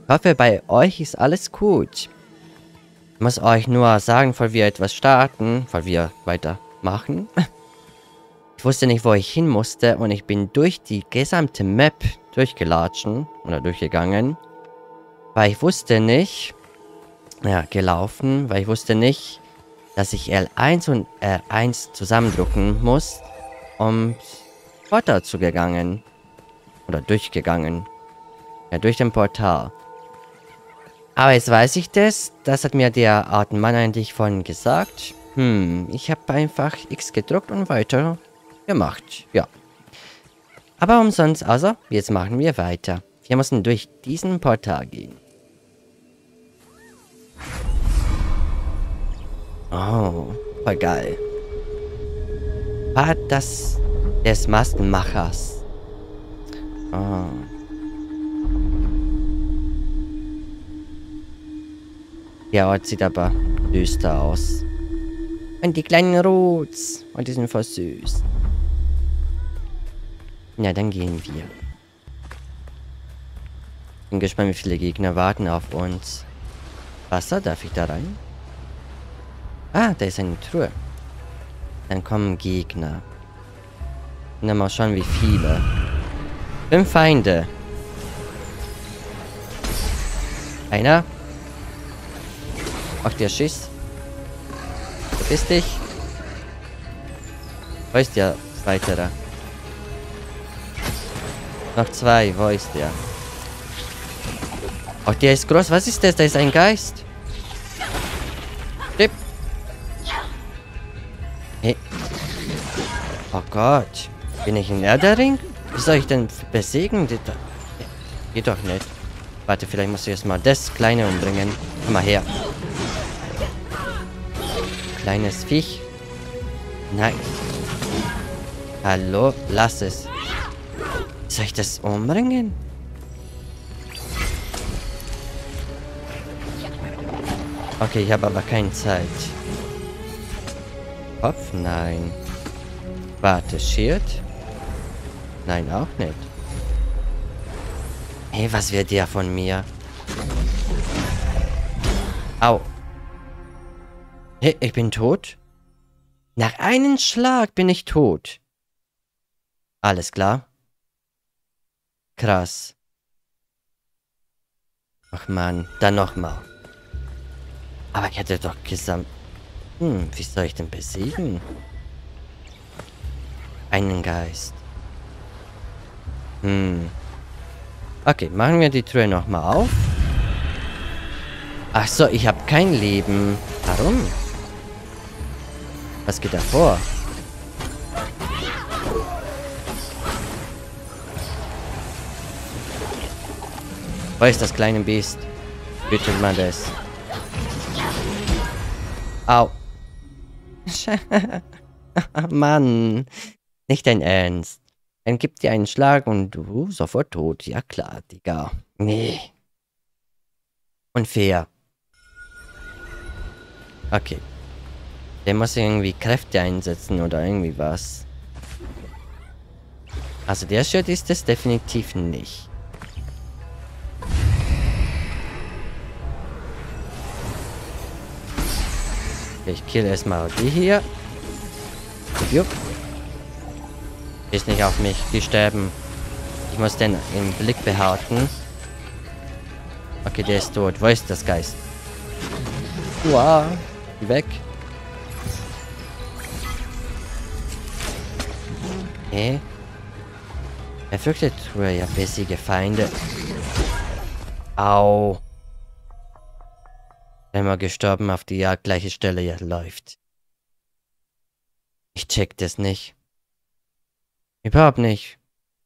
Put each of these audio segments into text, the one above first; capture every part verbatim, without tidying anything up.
Ich hoffe, bei euch ist alles gut. Ich muss euch nur sagen, bevor wir etwas starten, bevor wir weitermachen. Ich wusste nicht, wo ich hin musste und ich bin durch die gesamte Map durchgelatschen oder durchgegangen. Weil ich wusste nicht, ja, gelaufen, weil ich wusste nicht, dass ich L eins und R eins zusammendrücken muss, um Portal zu gegangen. Oder durchgegangen. Ja, durch den Portal. Aber jetzt weiß ich das. Das hat mir der Artenmann eigentlich vorhin gesagt. Hm, ich habe einfach X gedrückt und weiter gemacht. Ja. Aber umsonst, also, jetzt machen wir weiter. Wir müssen durch diesen Portal gehen. Oh, voll geil. War das des Maskenmachers? Oh. Der Ort sieht aber düster aus. Und die kleinen Roots. Und die sind voll süß. Na, dann gehen wir. Bin gespannt, wie viele Gegner warten auf uns. Wasser, darf ich da rein? Ah, da ist eine Truhe. Dann kommen Gegner. Und dann mal schauen, wie viele. Fünf Feinde. Einer. Ach, der Schiss. Verpiss dich. Wo ist der weitere? Noch zwei. Wo ist der? Ach, der ist groß. Was ist das? Da ist ein Geist. Tipp. Hey. Oh Gott. Bin ich ein Erdering? Wie soll ich denn besiegen? Geht doch, geht doch nicht. Warte, vielleicht muss ich erstmal das Kleine umbringen. Komm mal her. Kleines Viech. Nein. Hallo? Lass es. Soll ich das umbringen? Okay, ich habe aber keine Zeit. Kopf? Nein. Warte, Schild? Nein, auch nicht. Hey, was wird der von mir? Au. Hey, ich bin tot? Nach einem Schlag bin ich tot. Alles klar. Krass. Ach man, dann nochmal. Aber ich hätte doch gesagt... Hm, wie soll ich denn besiegen? Einen Geist. Hm. Okay, machen wir die Tür nochmal auf. Ach so, ich habe kein Leben. Warum? Was geht da vor? Wo ist das kleine Biest? Bitte mal das. Au. Mann. Nicht dein Ernst. Dann gibt dir einen Schlag und du sofort tot. Ja klar, Digga. Nee. Unfair. Okay. Der muss irgendwie Kräfte einsetzen oder irgendwie was. Also der Schild ist es definitiv nicht. Ich kill erstmal die hier. Jupp. Ist nicht auf mich. Die sterben. Ich muss den im Blick behalten. Okay, der ist tot. Wo ist das Geist? Wow. Geh weg. Okay. Er fürchtet ja bissige Feinde. Au. Einmal gestorben auf die ja gleiche Stelle ja läuft. Ich check das nicht. Überhaupt nicht.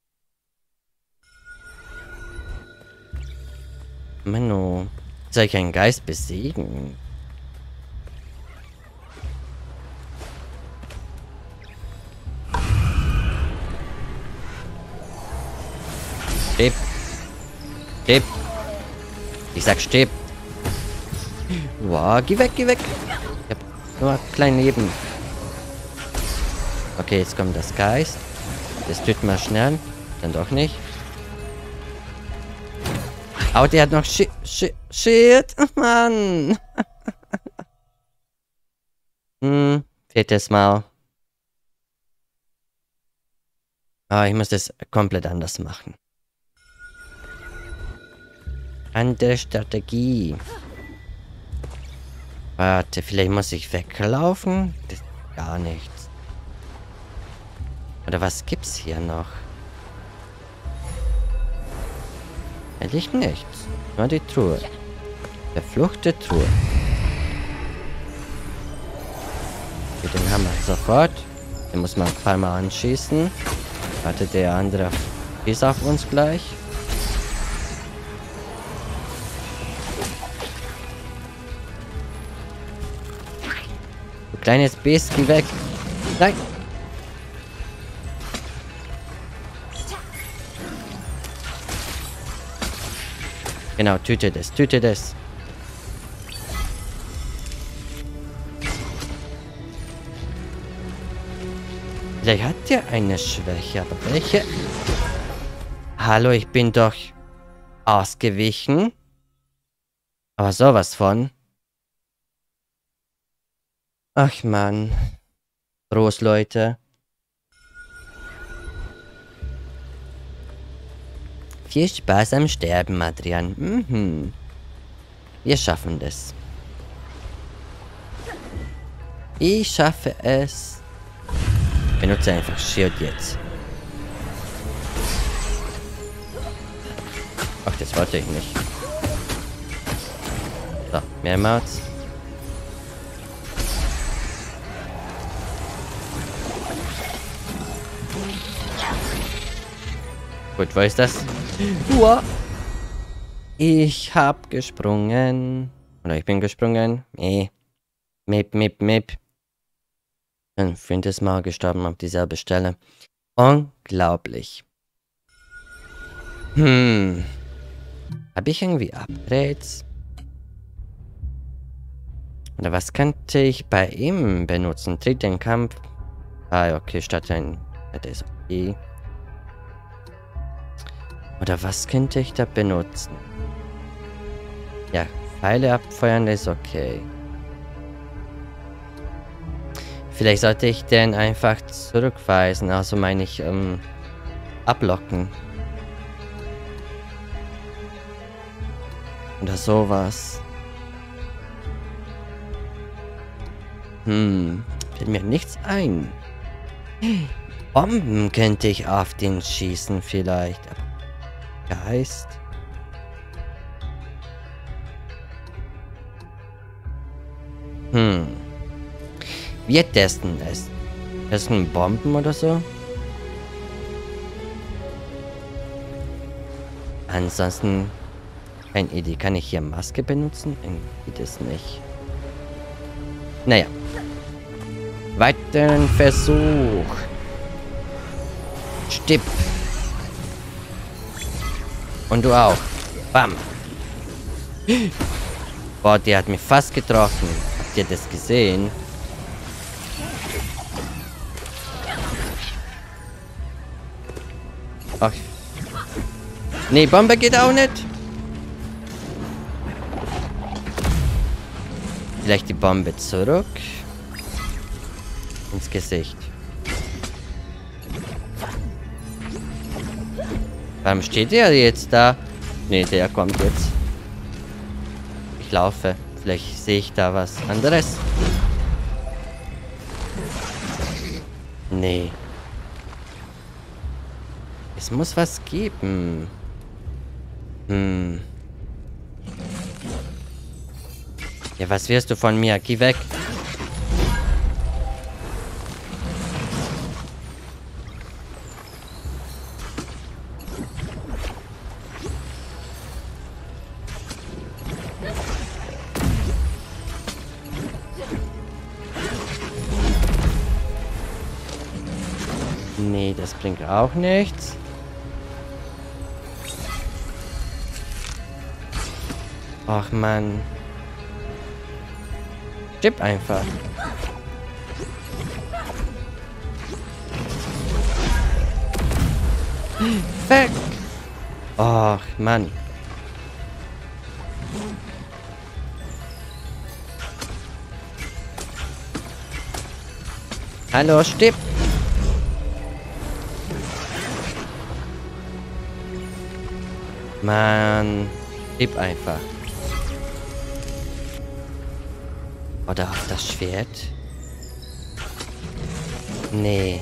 Mano. Soll ich einen Geist besiegen? Stirb. Stirb. Ich sag stirb. Wow, geh weg, geh weg. Ich hab nur ein kleines Leben. Okay, jetzt kommt das Geist. Das töten wir schnell. Dann doch nicht. Oh, der hat noch Shit. Shit. Shit. Mann. hm. Viertes Mal. Ah, ich muss das komplett anders machen. Andere Strategie. Warte, vielleicht muss ich weglaufen? Das ist gar nichts. Oder was gibt's hier noch? Eigentlich nichts. Nur die Truhe. Verfluchte Truhe. Okay, den haben wir sofort. Den muss man ein paar Mal anschießen. Warte, der andere ist auf uns gleich. Du kleines Bestchen, weg. Nein. Genau, töte das, töte das. Vielleicht hat der eine Schwäche, aber welche? Hallo, ich bin doch ausgewichen. Aber sowas von. Ach Mann. Prost, Leute. Viel Spaß am Sterben, Adrian. Mhm. Wir schaffen das. Ich schaffe es. Benutze einfach Shield jetzt. Ach, das wollte ich nicht. So, mehrmals. Gut, wo ist das? Uah. Ich hab gesprungen. Oder ich bin gesprungen. Nee. Mip, mip, mip. Ein fünftes Mal gestorben auf dieselbe Stelle. Unglaublich. Hm. Habe ich irgendwie Upgrades? Oder was könnte ich bei ihm benutzen? Tritt den Kampf. Ah, okay, statt ein... Das ist okay. Oder was könnte ich da benutzen? Ja, Pfeile abfeuern ist okay. Vielleicht sollte ich den einfach zurückweisen. Also meine ich, ähm, ablocken. Oder sowas. Hm, fällt mir nichts ein. Bomben könnte ich auf den schießen vielleicht. Aber Geist. Hm. Wir testen es. Das sind Bomben oder so. Ansonsten keine Idee. Kann ich hier Maske benutzen? Geht es nicht. Naja. Weiteren Versuch. Stipp. Und du auch. Bam. Boah, der hat mich fast getroffen. Habt ihr das gesehen? Ach. Nee, Bombe geht auch nicht. Vielleicht die Bombe zurück. Ins Gesicht. Warum steht der jetzt da? Nee, der kommt jetzt. Ich laufe. Vielleicht sehe ich da was anderes. Nee. Es muss was geben. Hm. Ja, was wirst du von mir? Geh weg. Nee, das bringt auch nichts. Ach Mann. Stirb einfach. Weg. Ach Mann. Hallo, stirb! Mann, stirb einfach. Oder auf das Schwert? Nee.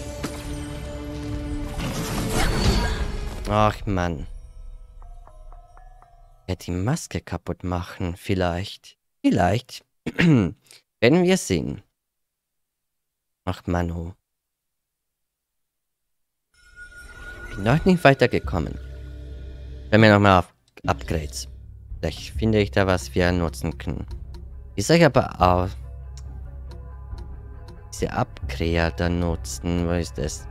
Ach, Mann. Ja, die Maske kaputt machen, vielleicht. Vielleicht. Werden wir sehen. Ach, Manu. Bin noch nicht weitergekommen. Wenn wir nochmal auf Upgrades. Vielleicht finde ich da was wir nutzen können. Wie soll ich aber auch diese Upgrader dann nutzen? Wo ist das?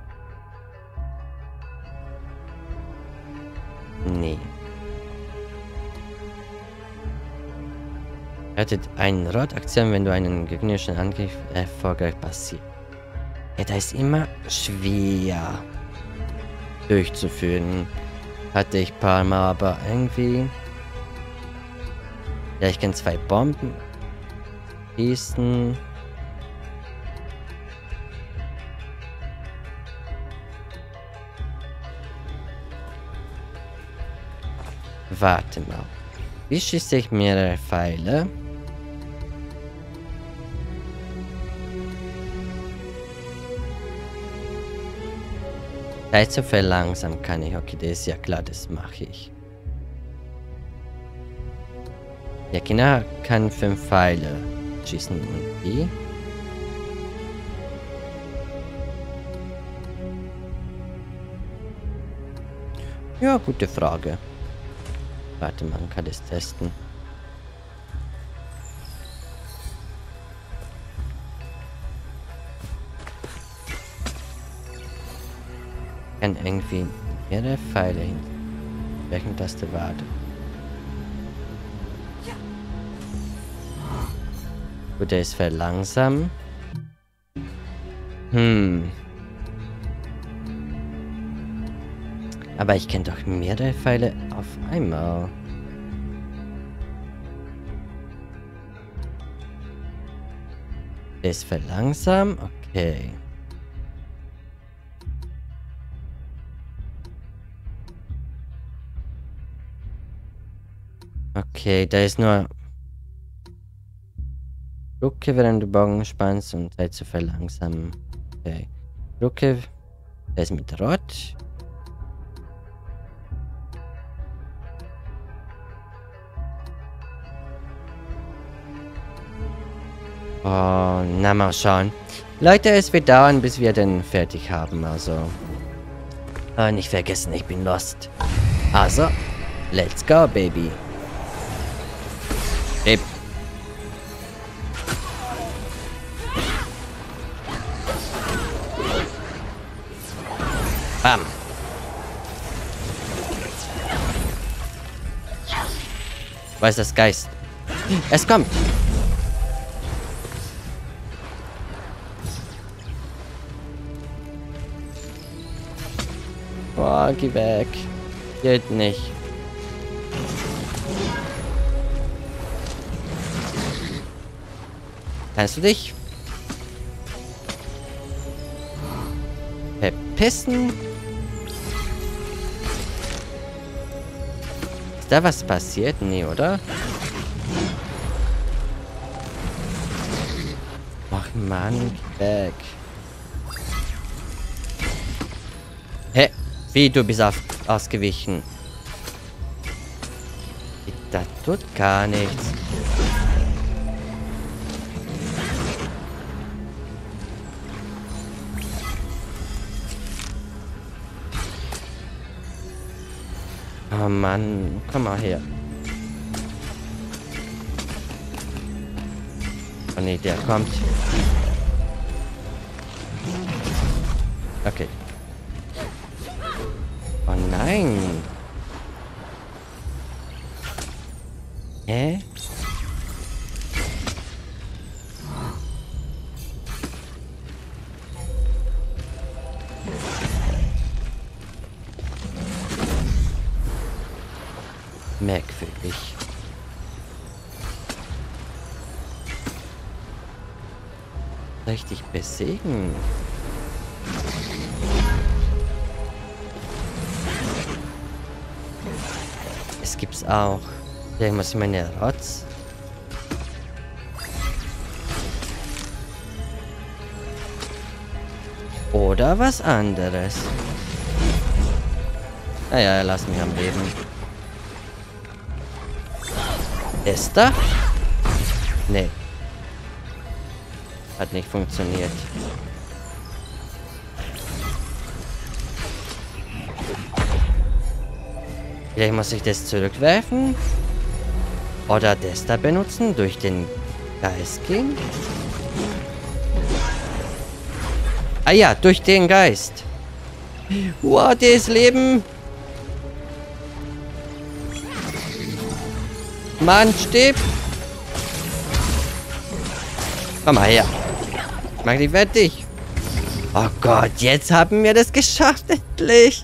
Nee. Rettet einen Rotaktion, wenn du einen gegnerischen Angriff erfolgreich passiert. Ja, da ist immer schwer durchzuführen. Hatte ich ein paar Mal, aber irgendwie... Ja, ich kann zwei Bomben schießen. Warte mal. Wie schieße ich mehrere Pfeile? Zeit zu verlangsamen kann ich. Okay, das ist ja klar, das mache ich. Der Kinder kann fünf Pfeile schießen und wie? Ja, gute Frage. Warte, man kann das testen. Kann irgendwie mehrere Pfeile hin. Welchen Taste warte? Gut, der ist verlangsamt. Hm. Aber ich kenne doch mehrere Pfeile auf einmal. Der ist verlangsamt? Okay. Okay, da ist nur... Drucke, während du Bogen spannst und Zeit zu verlangsamen. Okay. Drucke, der ist mit Rot. Oh, na mal schauen. Leute, es wird dauern, bis wir den fertig haben, also... Oh, nicht vergessen, ich bin lost. Also, let's go, baby. Ey. Bam. Wo ist das Geist? Es kommt. Boah, geh weg. Geht nicht. Kannst du dich verpissen? Ist da was passiert? Nee, oder? Ach Mann, geh weg. Hä? Wie, du bist auf, ausgewichen? Das tut gar nichts. Oh Mann, komm mal her. Oh ne, der kommt. Okay. Oh nein. Hä? Merkwürdig. Soll ich dich besiegen? Es gibt's auch. Vielleicht muss ich meine Rotz. Oder was anderes. Naja, lass mich am Leben. Ist da? Nee. Hat nicht funktioniert. Vielleicht muss ich das zurückwerfen. Oder das da benutzen. Durch den Geist gehen. Ah ja, durch den Geist. Wow, das Leben. Mann, stirb. Komm mal her. Mach die fertig. Oh Gott, jetzt haben wir das geschafft, endlich.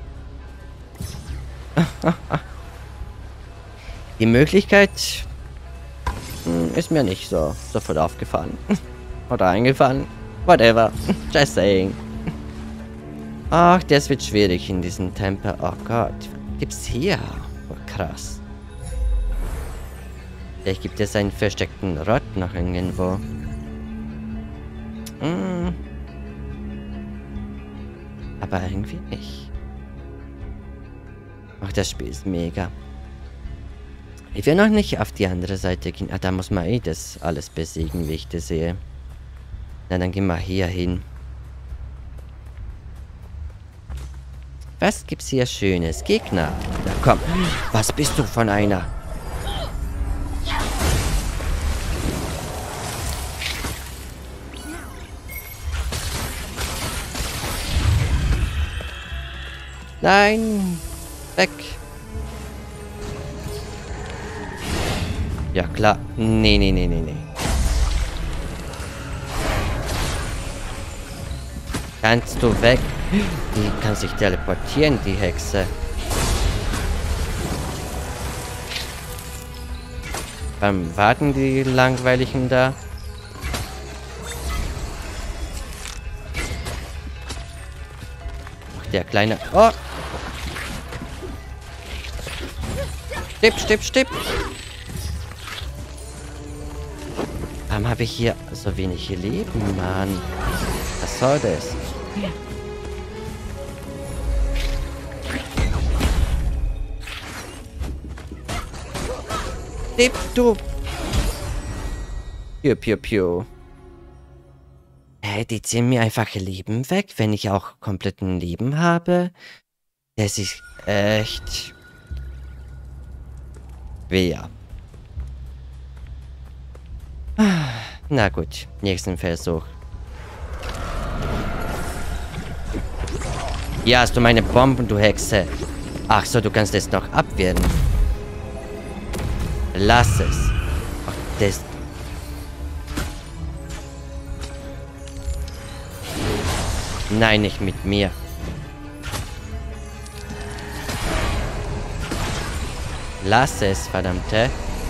Die Möglichkeit ist mir nicht so sofort aufgefallen. Oder eingefallen. Whatever. Just saying. Ach, das wird schwierig in diesem Tempel. Oh Gott. Was gibt's hier? Oh, krass. Vielleicht gibt es einen versteckten Rott noch irgendwo. Hm. Aber irgendwie nicht. Ach, das Spiel ist mega. Ich will noch nicht auf die andere Seite gehen. Ah, da muss man eh das alles besiegen, wie ich das sehe. Na, dann gehen wir hier hin. Was gibt's hier Schönes? Gegner. Na komm. Was bist du von einer? Nein. Weg. Ja, klar. Nee, nee, nee, nee, nee. Kannst du weg? Die kann sich teleportieren, die Hexe. Beim Warten die Langweiligen da. Ach, der kleine... Oh! Stipp, stipp, stipp! Warum habe ich hier so wenig Leben, Mann? Was soll das? Stipp, du! Piu, piu, piu. Hä, die ziehen mir einfach Leben weg, wenn ich auch kompletten Leben habe? Das ist echt... Wer? Na gut, nächsten Versuch. Hier hast du meine Bomben, du Hexe. Ach so, du kannst es noch abwehren. Lass es. Ach, das... Nein, nicht mit mir. Lass es, verdammte.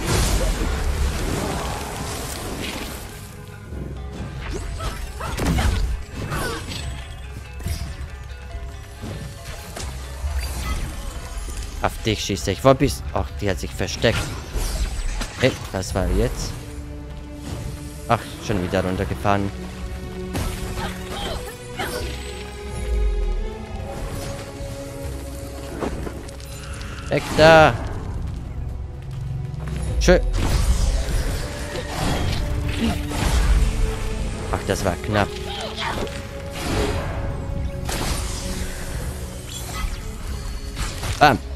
Auf dich schieße ich. Wo bist du? Ach, die hat sich versteckt. Hey, was war jetzt? Ach, schon wieder runtergefahren. Weg da! Schön. Ach, das war knapp. Bam!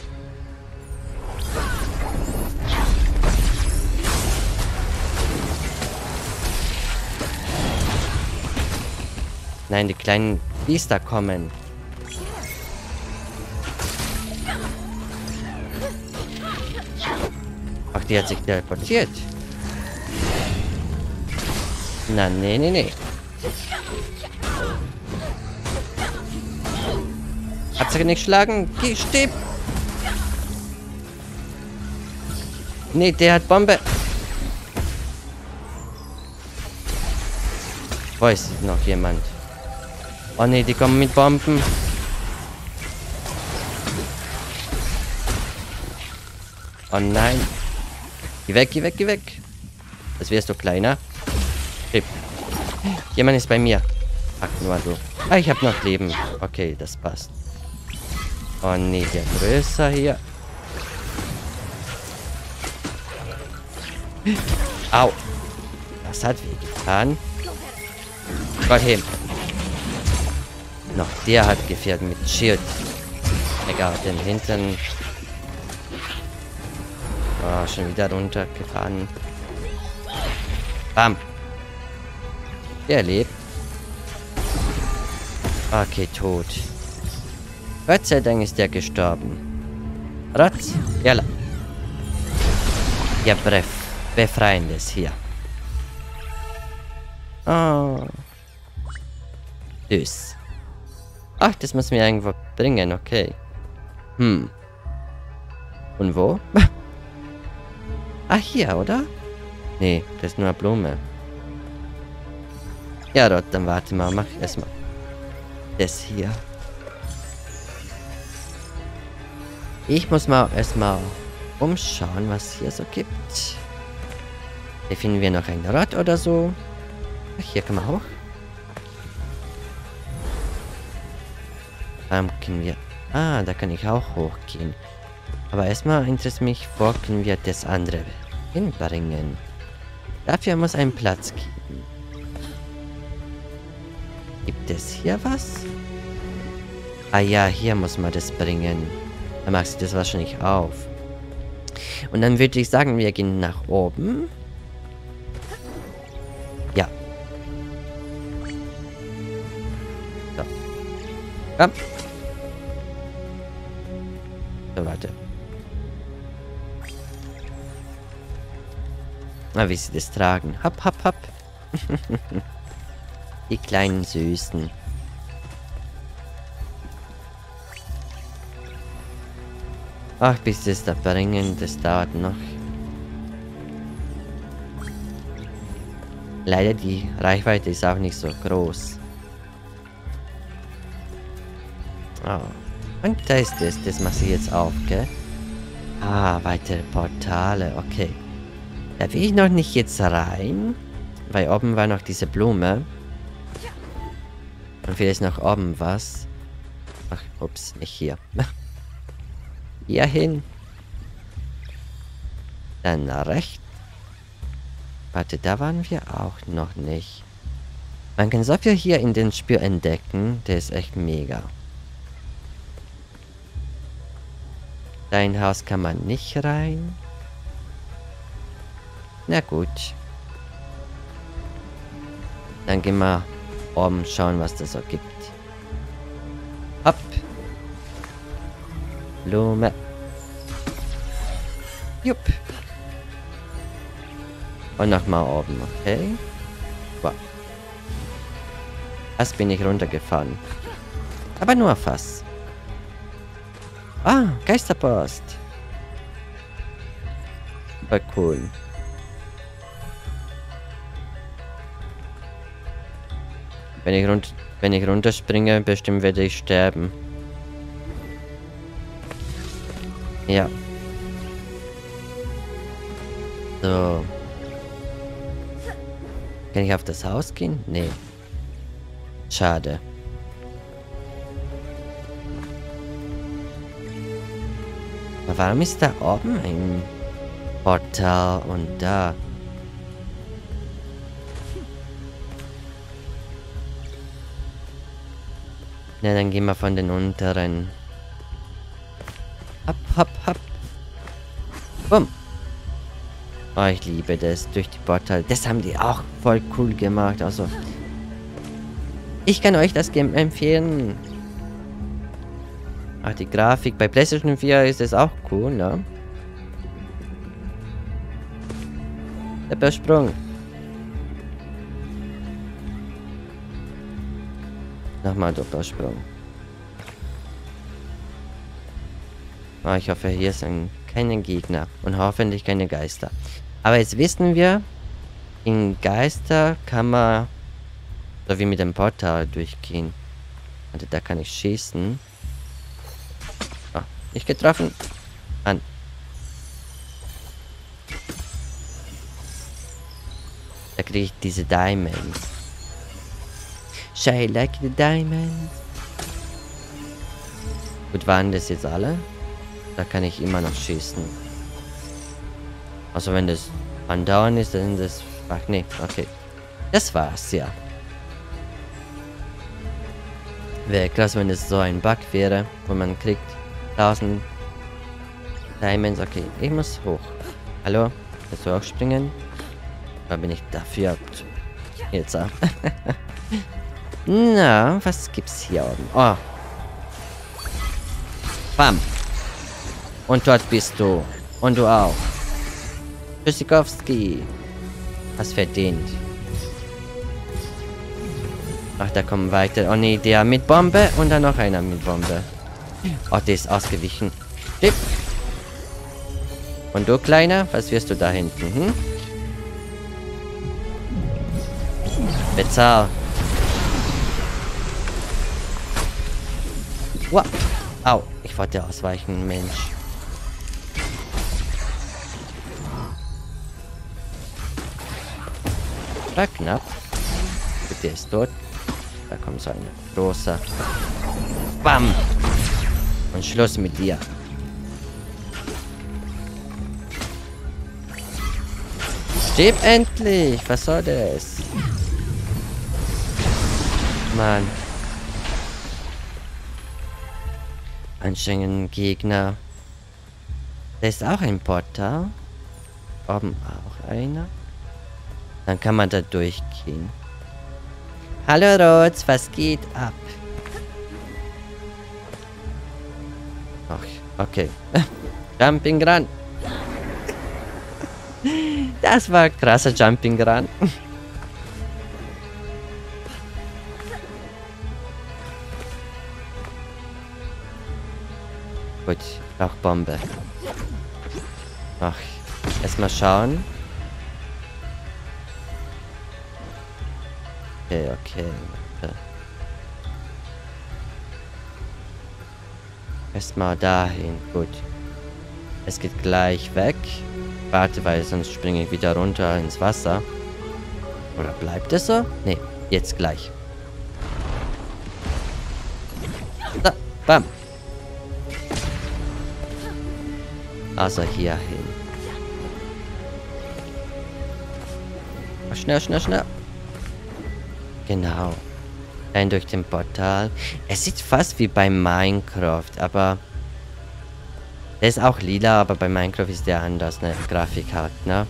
Nein, die kleinen Biester kommen. Ach, die hat sich teleportiert. Na, nee, nee, nee. Hat sie nicht schlagen? Geh, stirb! Nee, der hat Bombe. Wo ist noch jemand? Oh ne, die kommen mit Bomben. Oh nein. Geh weg, geh weg, geh weg. Das wärst du kleiner. Chip. Jemand ist bei mir. Ach, nur du. Ah, ich habe noch Leben. Okay, das passt. Oh nee, der größer hier. Au. Das hat weh getan. Gott hin. Noch der hat gefährdet mit Schild. Egal, den Hintern. Oh, schon wieder runtergefahren. Bam. Der lebt. Okay, tot. Gott sei Dank ist der gestorben. Ratz. Jalla. Ja, bref. Befreiendes hier. Oh. Süß. Ach, das muss mir irgendwo bringen, okay. Hm. Und wo? Ah, hier, oder? Nee, das ist nur eine Blume. Ja, dort, dann warte mal, mach erstmal das hier. Ich muss mal erstmal umschauen, was hier so gibt. Hier finden wir noch ein Rad oder so. Ach, hier kann man hoch. Ähm, können wir... Ah, da kann ich auch hochgehen. Aber erstmal interessiert mich, wo können wir das andere hinbringen. Dafür muss ein Platz geben. Gibt es hier was? Ah ja, hier muss man das bringen. Dann machst du das wahrscheinlich auf. Und dann würde ich sagen, wir gehen nach oben. Ja. So. Komm. So, warte. Na, wie sie das tragen. Hopp, hopp, hopp. Die kleinen Süßen. Ach, bis sie es da bringen, das dauert noch. Leider, die Reichweite ist auch nicht so groß. Oh. Und da ist es. Das mache ich jetzt auf, gell? Ah, weitere Portale. Okay. Da will ich noch nicht jetzt rein. Weil oben war noch diese Blume. Und vielleicht noch oben was. Ach, ups, nicht hier. Hier hin. Dann rechts. Warte, da waren wir auch noch nicht. Man kann so viel hier in den Spiel entdecken. Der ist echt mega. Dein Haus kann man nicht rein. Na gut. Dann gehen wir oben schauen, was das so gibt. Hopp. Blume. Jupp. Und nochmal oben, okay? Wow. Fast bin ich runtergefahren. Aber nur fast. Ah, Geisterpost. Super cool. Wenn ich, rund wenn ich runterspringe, bestimmt werde ich sterben. Ja. So. Kann ich auf das Haus gehen? Nee. Schade. Aber warum ist da oben ein Portal und da? Na, dann gehen wir von den unteren. Hopp, hopp, hopp. Bumm. Oh, ich liebe das. Durch die Portal. Das haben die auch voll cool gemacht. Also, ich kann euch das Game empfehlen. Ach, die Grafik. Bei PlayStation vier ist es auch cool, ne? Der Besprung. Nochmal Doppelsprung. Oh, ich hoffe, hier sind keine Gegner. Und hoffentlich keine Geister. Aber jetzt wissen wir, in Geister kann man So wie mit dem Portal durchgehen. Also da kann ich schießen. Oh, nicht getroffen. An. Da kriege ich diese Diamonds. Shy like the diamonds. Gut, waren das jetzt alle? Da kann ich immer noch schießen. Also wenn das andauernd ist, dann ist das... Ach nee, okay. Das war's, ja. Wäre klasse, wenn es so ein Bug wäre, wo man kriegt tausend Diamonds. Okay, ich muss hoch. Hallo? Kannst du auch springen? Da bin ich dafür. Jetzt auch. Na, was gibt's hier oben? Oh. Bam. Und dort bist du. Und du auch. Tschüssikowski. Hast verdient. Ach, da kommen weiter. Oh nee, der mit Bombe und dann noch einer mit Bombe. Oh, der ist ausgewichen. Stipp. Und du, Kleiner? Was wirst du da hinten? Hm? Bezahl. Wow. Au. Ich wollte ausweichen, Mensch. War knapp. Der ist tot. Da kommt so ein großer. Bam! Und Schluss mit dir. Stirb endlich! Was soll das? Mann. Anstrengenden Gegner. Da ist auch ein Portal. Oben auch einer. Dann kann man da durchgehen. Hallo Rotz, was geht ab? Ach, okay. Jumping Run. Das war krasser Jumping Run. Gut, auch Bombe. Ach, erstmal schauen. Okay, okay. Warte. Erstmal dahin. Gut. Es geht gleich weg. Warte, weil sonst springe ich wieder runter ins Wasser. Oder bleibt es so? Nee, jetzt gleich. Da, bam. Also hier hin. Oh, schnell, schnell, schnell. Genau. Ein durch den Portal. Es sieht fast wie bei Minecraft, aber... Der ist auch lila, aber bei Minecraft ist der anders, ne? Grafik hat, ne?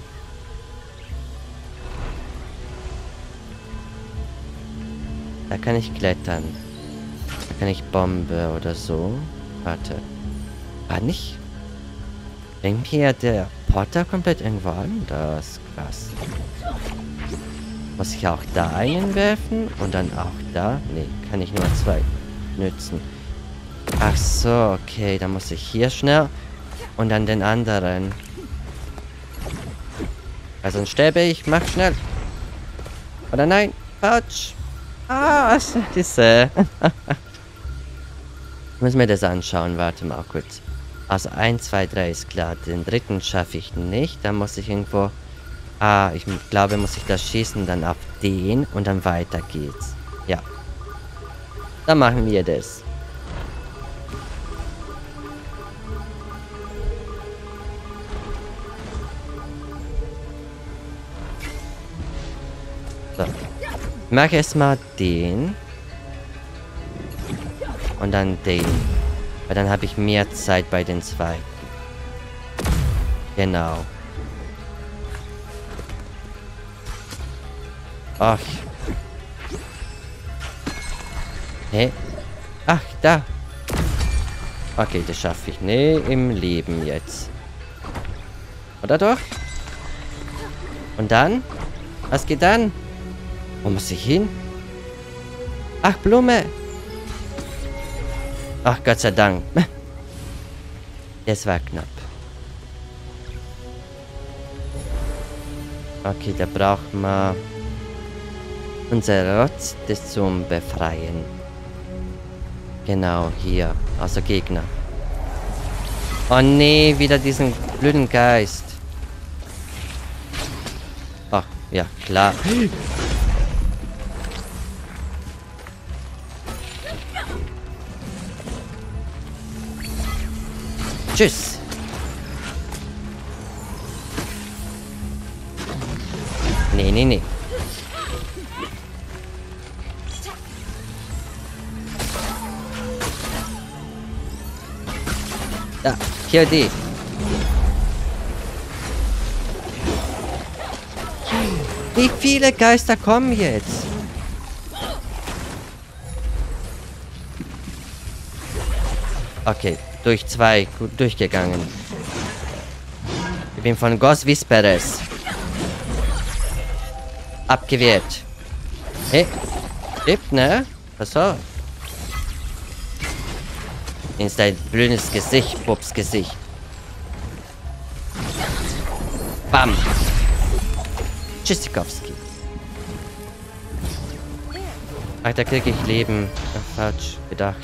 Da kann ich klettern. Da kann ich Bombe oder so. Warte. War nicht? Irgendwie hat der Portal komplett irgendwo anders. Krass. Muss ich auch da einen werfen? Und dann auch da? Ne, kann ich nur zwei nützen. Ach so, okay. Dann muss ich hier schnell. Und dann den anderen. Also dann sterbe ich. Mach schnell. Oder nein. Falsch. Ah, diese. Ich muss mir das anschauen. Warte mal kurz. Also eins, zwei, drei ist klar. Den dritten schaffe ich nicht. Da muss ich irgendwo... Ah, ich glaube, muss ich das schießen, dann auf den und dann weiter geht's. Ja. Dann machen wir das. So. Ich mache erstmal den. Und dann den. Weil dann habe ich mehr Zeit bei den zwei. Genau. Ach. Hä? Ach, da. Okay, das schaffe ich. Nee, im Leben jetzt. Oder doch? Und dann? Was geht dann? Wo muss ich hin? Ach, Blume. Ach, Gott sei Dank. Das war knapp. Okay, da braucht man... unser Rotz des zum Befreien. Genau, hier. Also Gegner. Oh nee, wieder diesen blöden Geist. Ach, ja, klar. Tschüss. Nee, nee, nee. Da, hier die. Wie viele Geister kommen jetzt? Okay, durch zwei gut durchgegangen. Ich bin von Ghost Whisperers. Abgewehrt. Hey, lebt, ne? Pass auf. Ist dein blödes Gesicht, Bubs Gesicht. Bam. Tschüssikowski. Ach, da kriege ich Leben. Ach, falsch gedacht.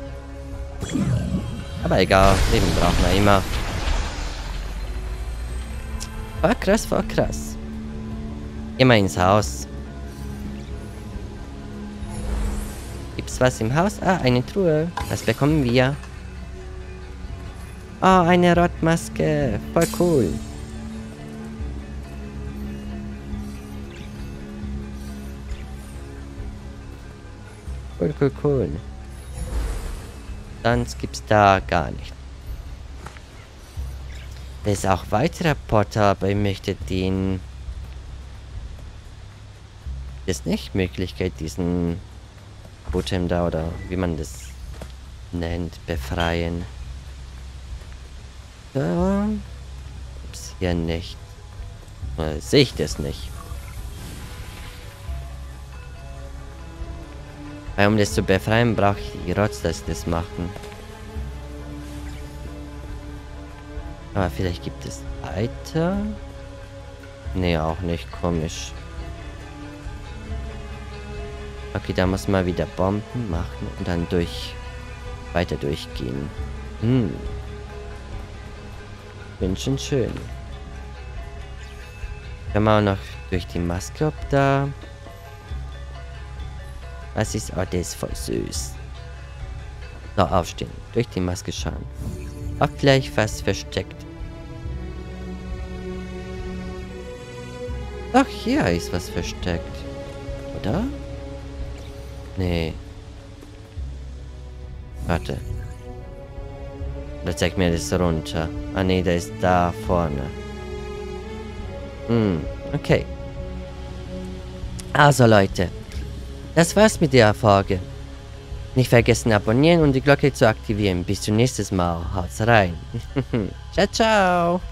Aber egal, Leben braucht man immer. Voll krass, voll krass. Immer ins Haus. Gibt's was im Haus? Ah, eine Truhe. Was bekommen wir? Oh, eine Rottmaske. Voll cool. Cool, cool, cool. Sonst gibt's da gar nicht. Da ist auch weiterer Potter, aber ich möchte den... Ist nicht Möglichkeit, diesen Totem da, oder wie man das nennt, befreien. Da gibt's hier nicht. Oder sehe ich das nicht. Weil um das zu befreien, brauche ich die Rotz, dass das machen. Aber vielleicht gibt es weiter. Nee, auch nicht. Komisch. Okay, da muss man wieder Bomben machen und dann durch weiter durchgehen. Hm. Bin schon schön. Können wir auch noch durch die Maske, ob da... Was ist... Oh, der ist voll süß. So, aufstehen. Durch die Maske schauen. Ob vielleicht was versteckt. Ach, hier ist was versteckt. Oder? Nee. Warte. Da zeigt mir das runter. Ah, nee, der ist da vorne. Hm, okay. Also, Leute. Das war's mit der Folge. Nicht vergessen abonnieren und die Glocke zu aktivieren. Bis zum nächsten Mal. Haut's rein. Ciao, ciao.